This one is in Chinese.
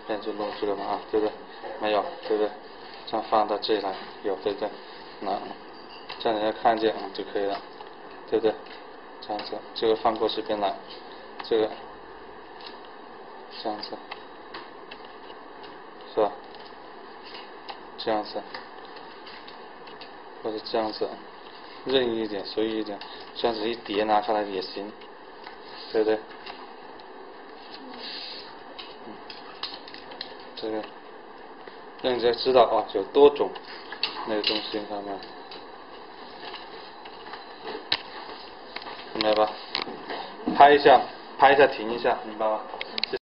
边就弄出来嘛啊，对不对？没有，对不对？这样放到这里来，有，对不对？那这样人家看见就可以了，对不对？这样子，这个放过这边来，这个这样子，是吧？这样子，或者这样子，任意一点，随意一点，这样子一叠拿开来也行，对不对？这个让人家知道啊，有多种那个东西，看到没有？明白吧？拍一下，停一下，明白吧？